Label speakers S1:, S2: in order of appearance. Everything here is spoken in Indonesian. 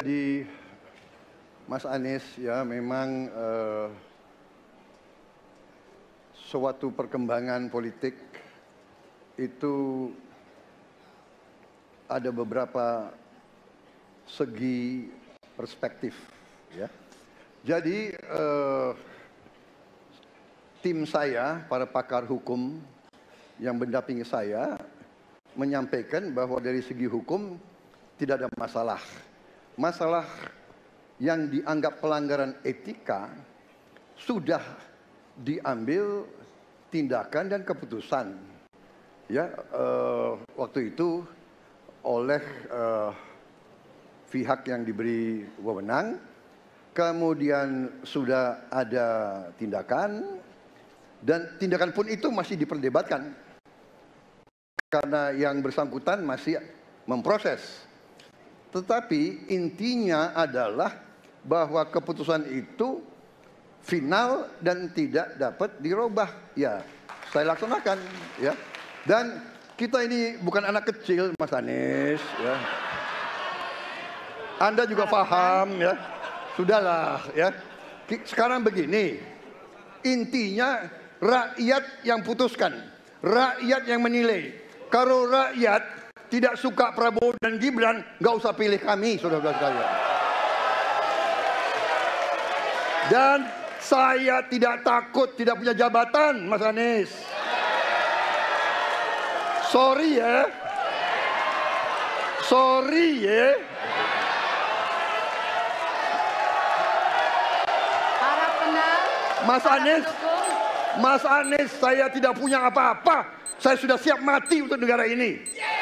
S1: Jadi Mas Anies ya memang suatu perkembangan politik itu ada beberapa segi perspektif ya. Jadi tim saya, para pakar hukum yang mendampingi saya menyampaikan bahwa dari segi hukum tidak ada masalah. Masalah yang dianggap pelanggaran etika sudah diambil tindakan dan keputusan ya waktu itu oleh pihak yang diberi wewenang, kemudian sudah ada tindakan dan tindakan pun itu masih diperdebatkan karena yang bersangkutan masih memproses. Tetapi intinya adalah bahwa keputusan itu final dan tidak dapat dirubah. Ya, saya laksanakan ya. Dan kita ini bukan anak kecil, Mas Anies ya. Anda juga paham ya. Sudahlah ya. Sekarang begini. Intinya rakyat yang putuskan, rakyat yang menilai. Kalau rakyat tidak suka Prabowo dan Gibran, nggak usah pilih kami, saudara-saudara sekalian. Dan saya tidak takut tidak punya jabatan, Mas Anies. Sorry ya. Sorry ya.
S2: Para
S1: Mas Anies, saya tidak punya apa-apa. Saya sudah siap mati untuk negara ini.